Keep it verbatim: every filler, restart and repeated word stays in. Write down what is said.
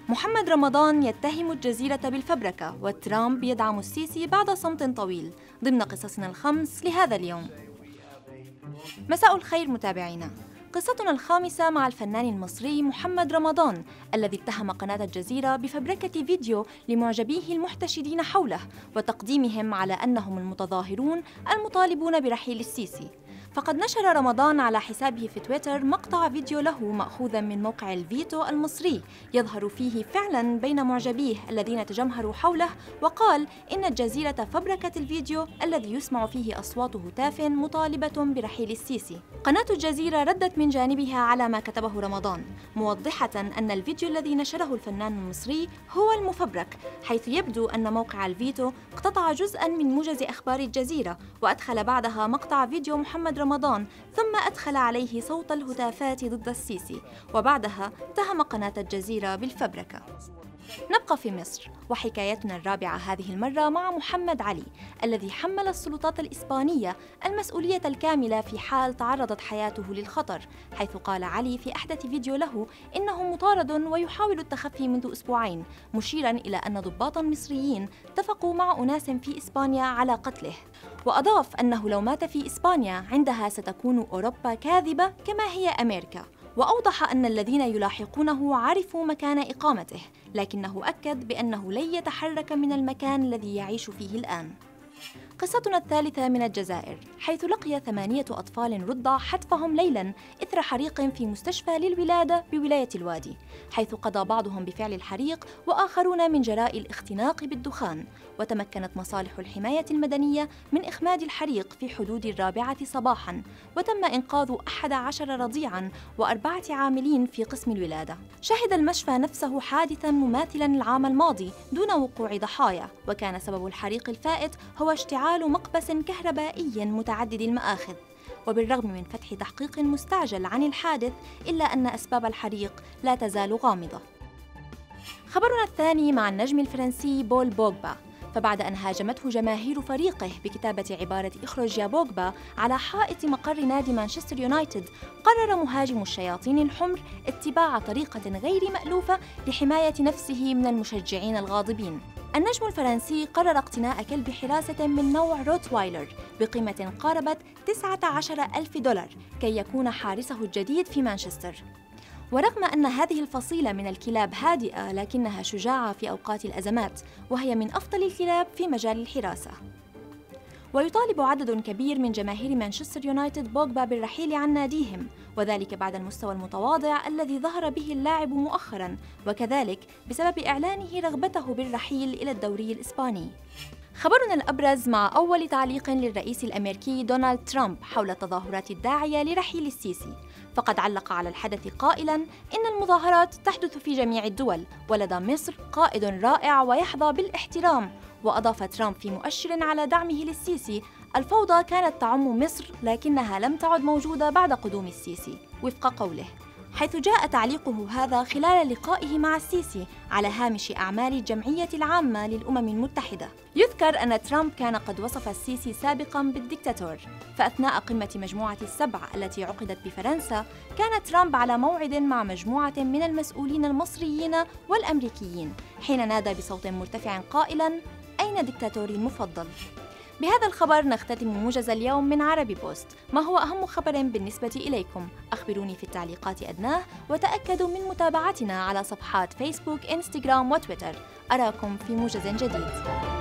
محمد رمضان يتهم الجزيرة بالفبركة، وترامب يدعم السيسي بعد صمت طويل، ضمن قصصنا الخمس لهذا اليوم. مساء الخير متابعينا. قصتنا الخامسة مع الفنان المصري محمد رمضان، الذي اتهم قناة الجزيرة بفبركة فيديو لمعجبيه المحتشدين حوله وتقديمهم على أنهم المتظاهرون المطالبون برحيل السيسي. فقد نشر رمضان على حسابه في تويتر مقطع فيديو له مأخوذا من موقع الفيتو المصري يظهر فيه فعلا بين معجبيه الذين تجمهروا حوله، وقال إن الجزيرة فبركت الفيديو الذي يسمع فيه أصوات هتاف مطالبة برحيل السيسي. قناة الجزيرة ردت من جانبها على ما كتبه رمضان، موضحة أن الفيديو الذي نشره الفنان المصري هو المفبرك، حيث يبدو أن موقع الفيتو اقتطع جزءا من موجز أخبار الجزيرة وأدخل بعدها مقطع فيديو محمد رمضان، ثم أدخل عليه صوت الهتافات ضد السيسي، وبعدها اتهم قناة الجزيرة بالفبركة. نبقى في مصر، وحكايتنا الرابعة هذه المرة مع محمد علي، الذي حمل السلطات الإسبانية المسؤولية الكاملة في حال تعرضت حياته للخطر، حيث قال علي في أحدث فيديو له إنه مطارد ويحاول التخفي منذ أسبوعين، مشيراً إلى أن ضباطاً مصريين اتفقوا مع أناس في إسبانيا على قتله، وأضاف أنه لو مات في إسبانيا عندها ستكون أوروبا كاذبة كما هي أمريكا. وأوضح أن الذين يلاحقونه عرفوا مكان إقامته، لكنه أكد بأنه لن يتحرك من المكان الذي يعيش فيه الآن. قصتنا الثالثة من الجزائر، حيث لقي ثمانية أطفال رضع حتفهم ليلاً إثر حريق في مستشفى للولادة بولاية الوادي، حيث قضى بعضهم بفعل الحريق وآخرون من جراء الاختناق بالدخان. وتمكنت مصالح الحماية المدنية من إخماد الحريق في حدود الرابعة صباحاً، وتم إنقاذ أحد عشر رضيعاً وأربعة عاملين في قسم الولادة. شهد المشفى نفسه حادثاً مماثلاً العام الماضي دون وقوع ضحايا، وكان سبب الحريق الفائت هو اشتعال مقبس كهربائي متعدد المآخذ. وبالرغم من فتح تحقيق مستعجل عن الحادث، إلا أن أسباب الحريق لا تزال غامضة. خبرنا الثاني مع النجم الفرنسي بول بوغبا، فبعد أن هاجمته جماهير فريقه بكتابة عبارة "اخرج يا بوغبا" على حائط مقر نادي مانشستر يونايتد، قرر مهاجم الشياطين الحمر اتباع طريقة غير مألوفة لحماية نفسه من المشجعين الغاضبين. النجم الفرنسي قرر اقتناء كلب حراسة من نوع روتوايلر بقيمة قاربت تسعة عشر ألف دولار كي يكون حارسه الجديد في مانشستر. ورغم أن هذه الفصيلة من الكلاب هادئة، لكنها شجاعة في أوقات الأزمات، وهي من أفضل الكلاب في مجال الحراسة. ويطالب عدد كبير من جماهير مانشستر يونايتد بوغبا بالرحيل عن ناديهم، وذلك بعد المستوى المتواضع الذي ظهر به اللاعب مؤخراً، وكذلك بسبب إعلانه رغبته بالرحيل إلى الدوري الإسباني. خبرنا الأبرز مع أول تعليق للرئيس الأمريكي دونالد ترامب حول التظاهرات الداعية لرحيل السيسي، فقد علق على الحدث قائلاً إن المظاهرات تحدث في جميع الدول، ولدى مصر قائد رائع ويحظى بالاحترام. وأضاف ترامب في مؤشر على دعمه للسيسي: الفوضى كانت تعم مصر لكنها لم تعد موجودة بعد قدوم السيسي، وفق قوله، حيث جاء تعليقه هذا خلال لقائه مع السيسي على هامش أعمال الجمعية العامة للأمم المتحدة. يذكر أن ترامب كان قد وصف السيسي سابقاً بالدكتاتور، فأثناء قمة مجموعة السبع التي عقدت بفرنسا، كان ترامب على موعد مع مجموعة من المسؤولين المصريين والأمريكيين، حين نادى بصوت مرتفع قائلاً: أين دكتاتوري المفضل؟ بهذا الخبر نختتم موجز اليوم من عربي بوست. ما هو أهم خبر بالنسبة إليكم؟ أخبروني في التعليقات أدناه، وتأكدوا من متابعتنا على صفحات فيسبوك، إنستغرام وتويتر. أراكم في موجز جديد.